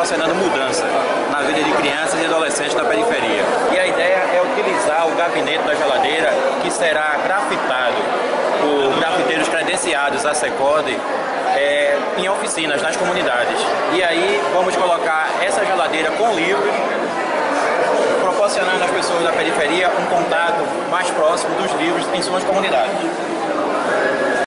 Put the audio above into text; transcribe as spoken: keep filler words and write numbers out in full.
proporcionando mudança na vida de crianças e adolescentes da periferia. E a ideia é utilizar o gabinete da geladeira, que será grafitado por grafiteiros credenciados à SECODE, é, em oficinas, nas comunidades. E aí vamos colocar essa geladeira com livros, proporcionando às pessoas da periferia um contato mais próximo dos livros em suas comunidades.